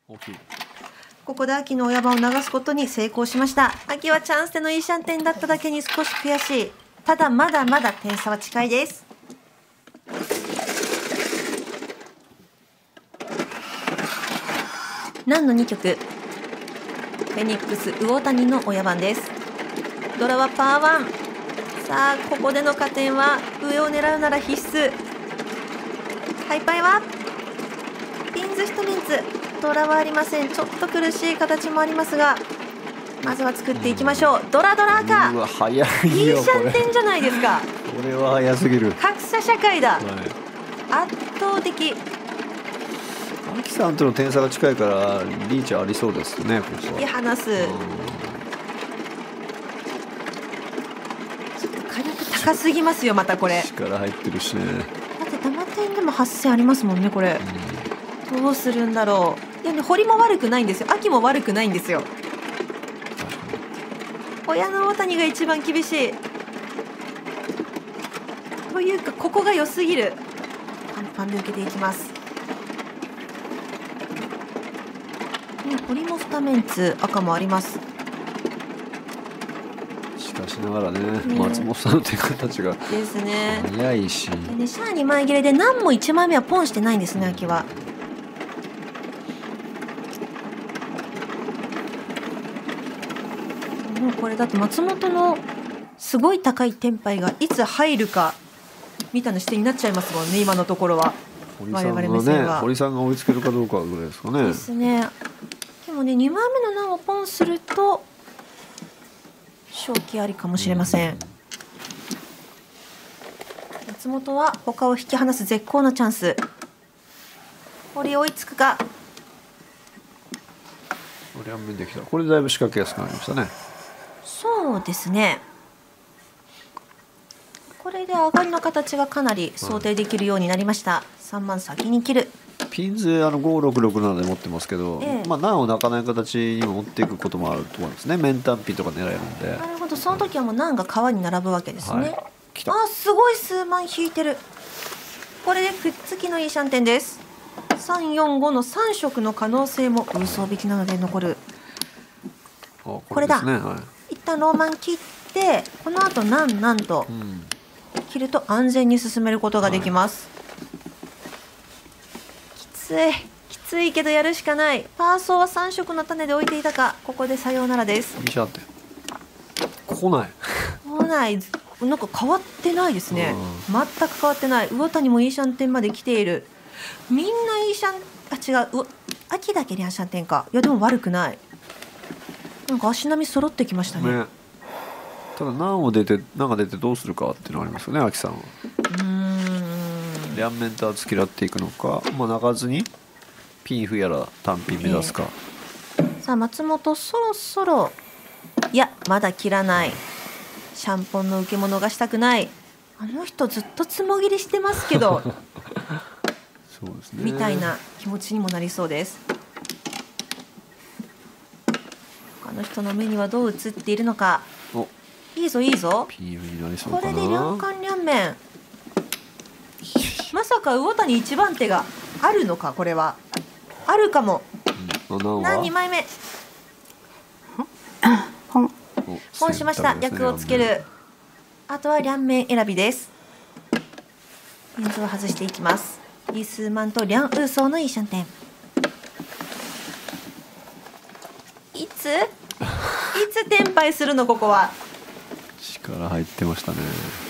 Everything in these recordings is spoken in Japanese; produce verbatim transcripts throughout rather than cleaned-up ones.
大きい。 ここで秋の親番を流すことに成功しました。秋はチャンスでのいいシャンテンだっただけに少し悔しい。ただまだまだ点差は近いです。ナンのにきょく、フェニックス魚谷の親番です。ドラはパーワン。さあここでの加点は上を狙うなら必須。ハイパイはピンズ一メンツ、ドラはありません。ちょっと苦しい形もありますが、まずは作っていきましょう。ドラドラ赤、 うわ早いよ。 いいシャンテンじゃないですか。 これは早すぎる。 格差社会だ、 はい、 圧倒的。 秋さんとの点差が近いからリーチありそうですね。ここは引き離す。ちょっと火力高すぎますよ。またこれ力入ってるしね。 だってダマ点でもはっせんありますもんね。これ、うん、どうするんだろう。いやね、堀も悪くないんですよ。秋も悪くないんですよ。親の大谷が一番厳しいというか、ここが良すぎる。パンパンで受けていきます。ね、堀もにメンツ、赤もあります。 しかしながらね、ね、松本さんの手形がですね。 早いし、 でね、シャアにまい切れで何もいちまいめはポンしてないんですね。秋はもうこれだって松本のすごい高いテンパイがいつ入るかみたいな視点になっちゃいますもんね、今のところは。 堀さんがね、堀さんが追いつけるかどうかぐらいですかね。 ですね。でもね、にまいめの難をポンすると勝機ありかもしれません。松本は他を引き離す絶好のチャンス。堀追いつくか。 両面できた。これでだいぶ仕掛けやすくなりましたね。 そうですね。これで上がりの形がかなり想定できるようになりました。さんまん先に切る。 ピンズあのごろくろくななで持ってますけど、ええ、まあ難を泣かない形に持っていくこともあると思うんですね。面単ピンとか狙えるんで。 なるほど、その時はもう難が川に並ぶわけですね。はい、 来た。 あ、すごい数万引いてる。これでくっつきのいいシャンテンです。さんよんごのさん色の可能性も空想引きなので残る。 これだ、 ね、はい、 一旦ローマン切ってこの後なんなんと、うん、切ると安全に進めることができます。はい、きついきついけどやるしかない。パーソーはさん色の種で置いていたか。ここでさようならです。 いいシャンテン来ない来ない。なんか変わってないですね。全く変わってない。魚谷もいいシャンテンまで来ている。みんないいシャン、あ、違う、秋だけリアシャンテンか。いやでも悪くない。なんか足並み揃ってきました ね, ね。 ただ難を出て難が出てどうするかっていうのがありますよね。秋さんはうーん両面と突き合っていくのか、まあ、泣かずにピンフやら単ピン目指すか、 えー、さあ松本そろそろ、いやまだ切らない。シャンポンの受け物がしたくない。あの人ずっとつもぎりしてますけどそうですね、 みたいな気持ちにもなりそうです。他の人の目にはどう映っているのか。いいぞいいぞ。 ピンになりそうかな。 これで両冠両面まさか魚谷一番手があるのか。これはあるかも。何にまいめ本本しました。役をつける。あとは両面選びです。ピンズを外していきます。リスーマンとリャンウーソーのいいシャンテン。いついつ転敗するの。ここは力入ってましたね。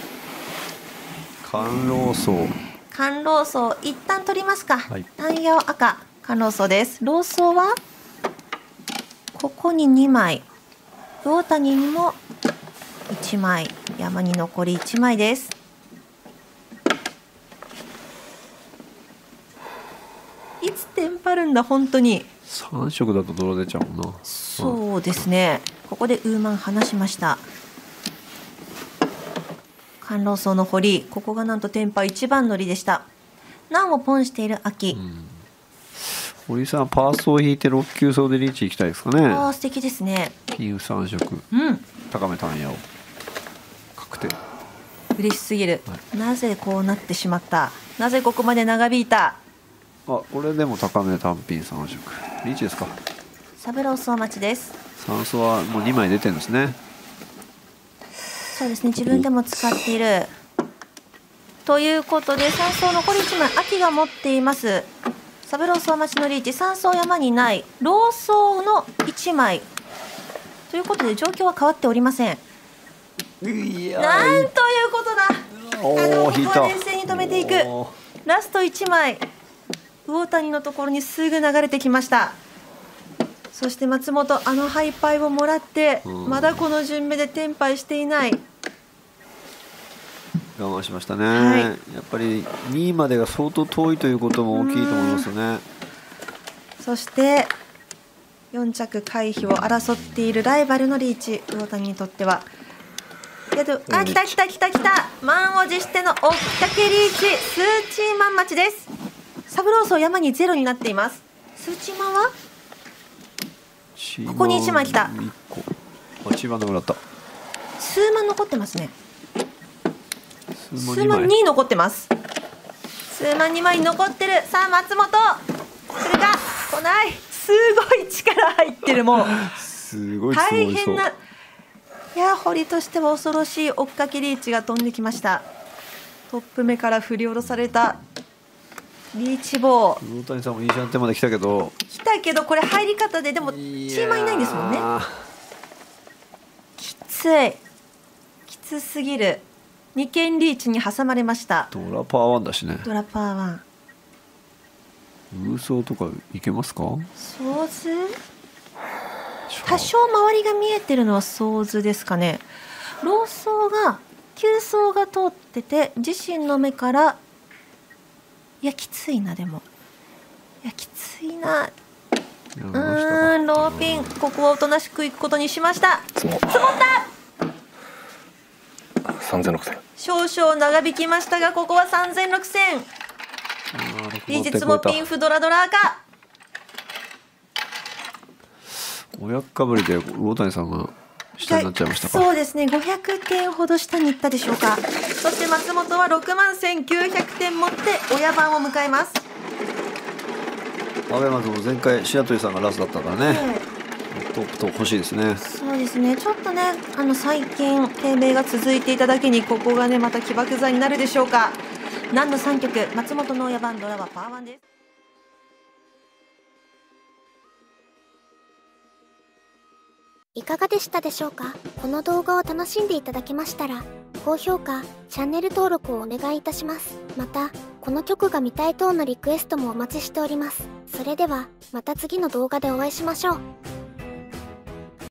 甘露層甘露層一旦取りますか。 はい、 単葉赤甘露層です。老層はここににまい、魚谷にもいちまい、山に残りいちまいです。いつテンパるんだ本当に。 さん色だと泥出ちゃうもんな。 そうですね。ここでウーマン離しました。甘露層の堀、ここがなんとテンパ一番乗りでした。難をポンしている秋、うん、 堀さんパーソー引いてろっ級層でリーチいきたいですかね。 ああ素敵ですね。 ピンさん色、 うん、 高め単葉を確定。 嬉しすぎる、はい、なぜこうなってしまった。なぜここまで長引いた。 あ、これでも高め単品さん色リーチですか。 サブロースお待ちです。 酸素はもうにまい出てるんですね。 そうですね、自分でも使っているということで、酸素残りいちまい秋が持っています。サブロースお待ちのリーチ、酸素山にないローソーのいちまいということで状況は変わっておりません。 いやなんということだ。 おあのお引いた。 ここは冷静に止めていく。 おーラストいちまい魚谷のところにすぐ流れてきました。そして松本、あのハイパイをもらって、 うんまだこの順目でテンパイしていない。 我慢しましたね、 はい、 やっぱりにいまでが相当遠いということも大きいと思いますよね。 そしてよん着回避を争っているライバルのリーチ、魚谷にとっては。けど、あ、来た来た来た来た、満を持しての追っかけリーチ、スーチーマン待ちです。サブロースを山にゼロになっています。スーチーマンはここにいちまい来た。 いっこあ、チーマンの裏だった。 数万残ってますね。 数数万に残ってます。数万にまい残ってる。さあ松本、それが来ない。すごい力入ってる。もうすごい大変な。いや、堀としては恐ろしい追っかけリーチが飛んできました。トップ目から振り下ろされたリーチ棒。 魚谷さんもいいジャンテまで来たけど来たけどこれ入り方ででもチーマンいないんですもんね。きつい、きつすぎる。にけんリーチに挟まれました。 ドラパーワンだしね。 ドラパーワン。 ウーソーとかいけますか。 ソーズ多少周りが見えてるのはソーズですかね。ローソーが急走が通ってて自身の目から、いやきついな、でもいやきついな。うーん、ローピン、ここはおとなしくいくことにしました。積もった。 さんぜんろくせん少々長引きましたが、ここはさんぜんろくせん。リーチもピンフドラドラーか。 親かぶりで魚谷さんが下になっちゃいましたか。 そうですね、ごひゃくてんほど下に行ったでしょうか。そして松本はろくまんせんきゅうひゃくてん持って親番を迎えます。 阿部松も前回白鳥さんがラスだったからね、えー、トップと欲しいですね。 そうですね、ちょっとね、あの最近低迷が続いていただけに、ここがねまた起爆剤になるでしょうか。何のさんきょく、松本の親番ドラはパーワンです。 いかがでしたでしょうか。この動画を楽しんでいただけましたら、高評価、チャンネル登録をお願いいたします。また、この曲が見たい等のリクエストもお待ちしております。それでは、また次の動画でお会いしましょう。